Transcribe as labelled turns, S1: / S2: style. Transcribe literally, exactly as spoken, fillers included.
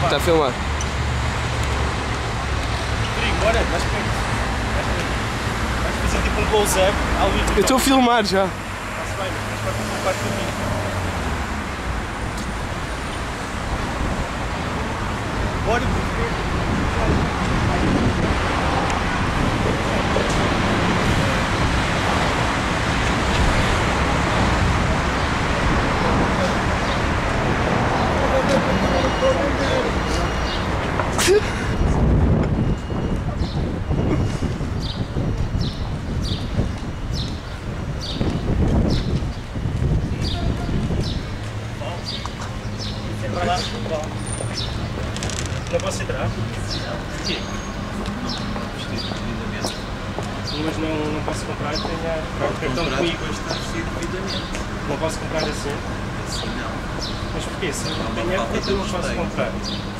S1: Está a filmar.
S2: Rodrigo, bora, mais perto. Vais fazer tipo um close-up ao vivo.
S1: Eu estou a filmar já.
S2: Está-se bem, mas vais para a parte do vídeo. Bora, vai lá, não posso entrar? Porquê? Mas não, não posso comprar, tenho o cartão comigo.
S3: Está vestido devidamente.
S2: Não posso comprar assim?
S3: Assim não.
S2: Mas porquê? Se não
S3: Não,
S2: tenho,
S3: falta
S2: porque eu não
S3: de
S2: posso
S3: respeito.
S2: comprar?